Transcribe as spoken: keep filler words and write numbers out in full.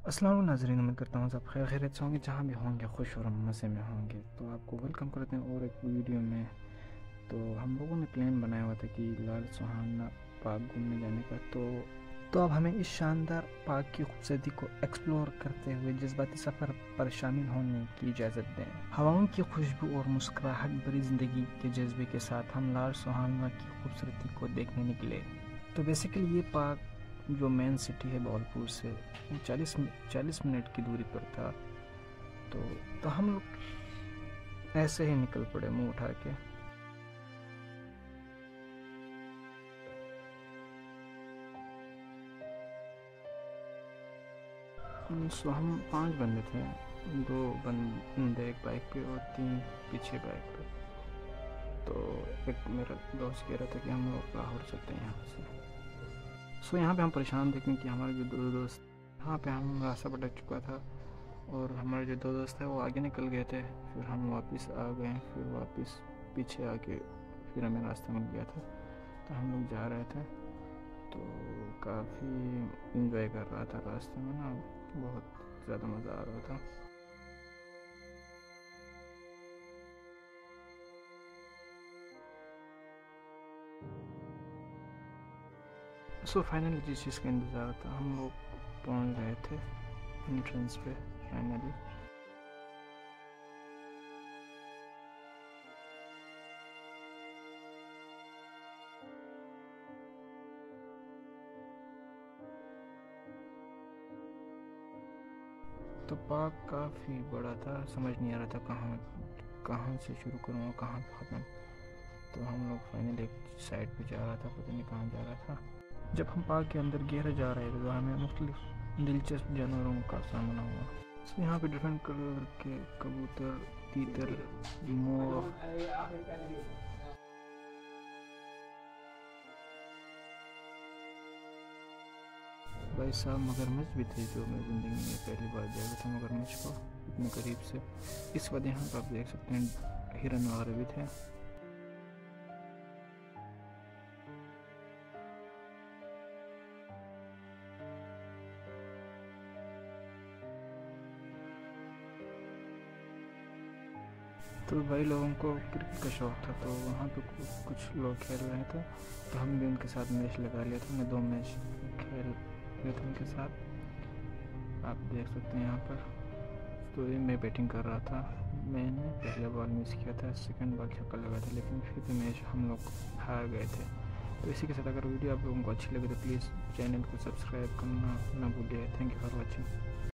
अस्सलाम वालेकुम नाज़रीन, उम्मीद करता हूँ सब खैर खैरियत से होंगे, जहाँ भी होंगे खुश और मज़े में होंगे। तो आपको वेलकम करते हैं और एक वीडियो में। तो हम लोगों ने प्लान बनाया हुआ था कि लाल सुहाना पार्क घूमने जाने का। तो तो अब हमें इस शानदार पार्क की खूबसूरती को एक्सप्लोर करते हुए जज्बाती सफ़र पर शामिल होने की इजाज़त दें। हवाओं की खुशबू और मुस्कुराहट भरी ज़िंदगी के जज्बे के साथ हम लाल सुहाना की खूबसूरती को देखने निकले। तो बेसिकली ये पार्क जो मेन सिटी है भावलपुर से चालीस चालीस मिनट की दूरी पर था। तो तो हम लोग ऐसे ही निकल पड़े मुंह उठा के। सो हम पांच बंदे थे, दो बंदे एक बाइक पे और तीन पीछे बाइक पे। तो एक मेरा दोस्त कह रहा था कि हम लोग लाहौर चलते हैं यहाँ से। सो यहाँ पे हम परेशान थे क्योंकि हमारे जो दो दोस्त, यहाँ पे हम रास्ता भटक चुका था और हमारे जो दो दोस्त थे वो आगे निकल गए थे। फिर हम वापस आ गए, फिर वापस पीछे आके फिर हमें रास्ता मिल गया था। तो हम लोग जा रहे थे, तो काफ़ी इंजॉय कर रहा था रास्ते में ना, बहुत ज़्यादा मज़ा आ रहा था। सो फाइनली जिस चीज़ का इंतज़ार था, हम लोग पहुँच गए थे एंट्रेंस पे फाइनली। तो पार्क काफ़ी बड़ा था, समझ नहीं आ रहा था कहाँ कहाँ से शुरू करूँ और कहाँ ख़त्म। तो हम लोग फाइनली एक साइड पे जा रहा था, पता नहीं कहाँ जा रहा था। जब हम पार्क के अंदर गहरे जा रहे थे तो हमें मुख्तलिफ दिलचस्प जानवरों का सामना हुआ। तो यहाँ पे डिफरेंट कलर के कबूतर, तीतर, मोर, भाई साहब मगरमच्छ भी थे, जो मैं ज़िंदगी में पहली बार देखा था मगरमच्छ को इतने करीब से। इस वजह यहाँ पर आप देख सकते हैं हिरन वगैरह भी थे। तो भाई लोगों को क्रिकेट का शौक़ था, तो वहाँ पे कुछ लोग खेल रहे थे, तो हम भी उनके साथ मैच लगा लिया था। मैं दो मैच खेल रहे थे उनके साथ, आप देख सकते हैं यहाँ पर। तो ये मैं बैटिंग कर रहा था, मैंने पहले बॉल मिस किया था, सेकंड बॉल छक्का लगा था, लेकिन फिर भी मैच हम लोग हार गए थे। तो इसी के साथ अगर वीडियो आप लोगों को अच्छी लगे तो प्लीज़ चैनल को सब्सक्राइब करना ना भूलिए। Thank you for watching.